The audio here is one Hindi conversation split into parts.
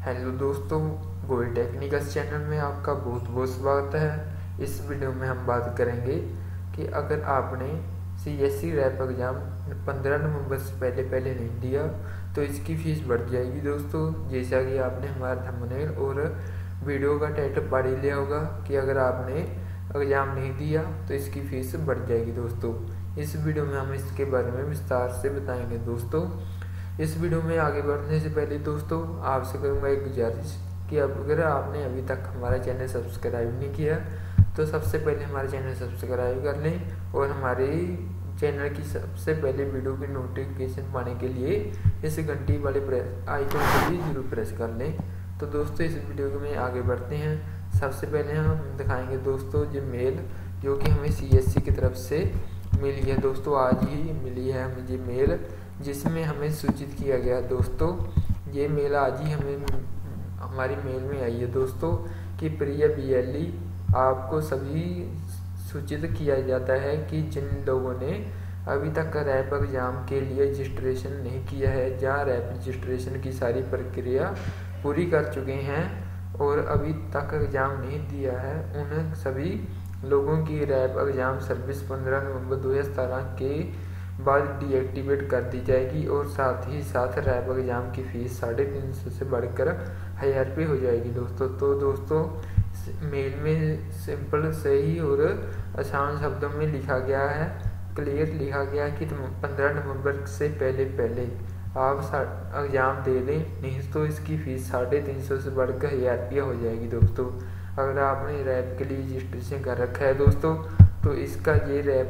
हेलो दोस्तों, गोई टेक्निकल्स चैनल में आपका बहुत बहुत स्वागत है। इस वीडियो में हम बात करेंगे कि अगर आपने CSC रैप एग्ज़ाम 15 नवंबर से पहले नहीं दिया तो इसकी फ़ीस बढ़ जाएगी। दोस्तों, जैसा कि आपने हमारा थंबनेल और वीडियो का टाइटल पढ़ ही लिया होगा कि अगर आपने एग्ज़ाम नहीं दिया तो इसकी फ़ीस बढ़ जाएगी। दोस्तों, इस वीडियो में हम इसके बारे में विस्तार से बताएंगे। दोस्तों, इस वीडियो में आगे बढ़ने से पहले दोस्तों आपसे करूँगा एक गुजारिश कि अगर आपने अभी तक हमारा चैनल सब्सक्राइब नहीं किया तो सबसे पहले हमारे चैनल सब्सक्राइब कर लें और हमारे चैनल की सबसे पहले वीडियो की नोटिफिकेशन पाने के लिए इस घंटी वाले आइकन को भी जरूर प्रेस कर लें। तो दोस्तों, इस वीडियो में आगे बढ़ते हैं। सबसे पहले हम दिखाएंगे दोस्तों जो मेल जो कि हमें CSC की तरफ से मिली है। दोस्तों, आज ही मिली है हमें ये मेल जिसमें हमें सूचित किया गया। दोस्तों, ये मेल आज ही हमारी मेल में आई है दोस्तों कि प्रिय BLE, आपको सभी सूचित किया जाता है कि जिन लोगों ने अभी तक रैप एग्ज़ाम के लिए रजिस्ट्रेशन नहीं किया है, जहाँ रैप रजिस्ट्रेशन की सारी प्रक्रिया पूरी कर चुके हैं और अभी तक एग्ज़ाम नहीं दिया है, उन सभी लोगों की रैप एग्ज़ाम सर्विस 15 नवंबर 2017 के बाद डीएक्टिवेट कर दी जाएगी और साथ ही साथ रैप एग्ज़ाम की फ़ीस 350 से बढ़कर 1000 रुपये हो जाएगी। दोस्तों, तो दोस्तों मेल में सिंपल सही और आसान शब्दों में लिखा गया है, क्लियर लिखा गया कि 15 नवंबर से पहले आप एग्ज़ाम दे दें, नहीं तो इसकी फ़ीस 350 से बढ़कर 1000 रुपये हो जाएगी। दोस्तों, अगर आपने रैप के लिए रजिस्ट्रेशन कर रखा है दोस्तों तो इसका ये रैप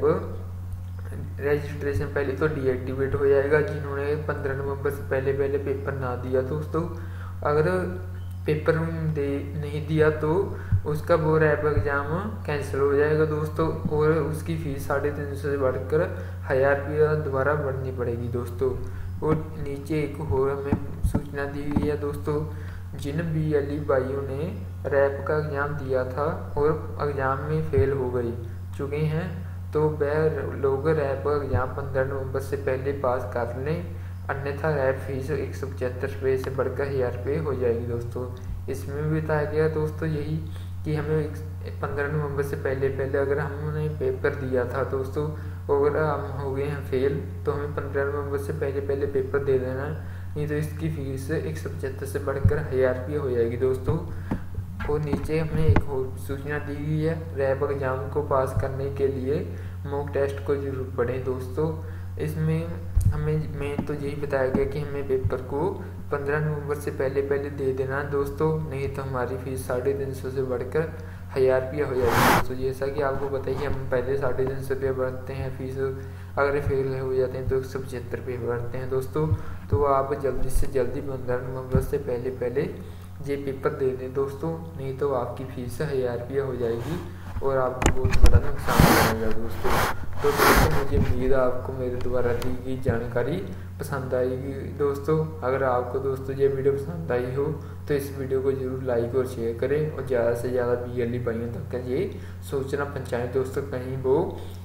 रजिस्ट्रेशन पहले तो डीएक्टिवेट हो जाएगा जिन्होंने 15 नवंबर से पहले पेपर ना दिया। दोस्तों, अगर पेपर नहीं दिया तो उसका वो रैप एग्ज़ाम कैंसिल हो जाएगा दोस्तों और उसकी फ़ीस 350 से बढ़कर 1000 रुपया दोबारा भरनी पड़ेगी। दोस्तों, और नीचे एक और हमें सूचना दी हुई है दोस्तों, जिन BLE भाइयों ने रैप का एग्ज़ाम दिया था और एग्ज़ाम में फेल हो चुके हैं तो वह लोग रैप एग्ज़ाम 15 नवंबर से पहले पास कर लें, अन्यथा रैप फीस 175 रुपये से बढ़कर 1000 रुपये हो जाएगी। दोस्तों, इसमें भी बताया गया दोस्तों यही कि हमें 15 नवंबर से पहले अगर हमने पेपर दिया था दोस्तों और हम हो गए हैं फेल तो हमें 15 नवंबर से पहले पेपर दे देना है, नहीं तो इसकी फ़ीस 175 से बढ़कर 1000 रुपये हो जाएगी। दोस्तों, और नीचे हमने एक और सूचना दी हुई है, रैप एग्ज़ाम को पास करने के लिए मॉक टेस्ट को जरूर पढ़ें। दोस्तों, इसमें हमें तो यही बताया गया कि हमें पेपर को 15 नवंबर से पहले दे देना दोस्तों, नहीं तो हमारी फ़ीस 350 से बढ़कर 1000 रुपया हो जाएगी। दोस्तों, जैसा कि आपको बताइए हम पहले 350 रुपये भरते हैं फ़ीस, अगर फेल हो जाते हैं तो 175 रुपये भरते हैं। दोस्तों, तो आप जल्दी से जल्दी 15 नवंबर से पहले ये पेपर दे दें दोस्तों, नहीं तो आपकी फ़ीस 1000 रुपया हो जाएगी और आपको बहुत बड़ा नुकसान हो जाएगा। दोस्तों, मुझे उम्मीद है आपको मेरे द्वारा दी गई जानकारी पसंद आएगी। दोस्तों, अगर आपको दोस्तों ये वीडियो पसंद आई हो तो इस वीडियो को जरूर लाइक और शेयर करें और ज़्यादा से ज़्यादा BLE भाइयों तक ये सूचना पहुँचाएँ दोस्तों, कहीं वो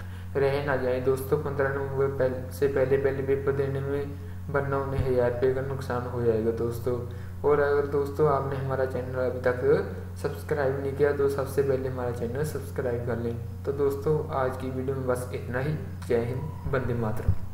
रह ना जाए। दोस्तों, 15 नवंबर से पहले पेपर देने में वरना उन्हें 1000 रुपये का नुकसान हो जाएगा। दोस्तों, और अगर दोस्तों आपने हमारा चैनल अभी तक सब्सक्राइब नहीं किया तो सबसे पहले हमारा चैनल सब्सक्राइब कर लें। तो दोस्तों, आज की वीडियो में बस इतना ही। जय हिंद, वंदे मातरम।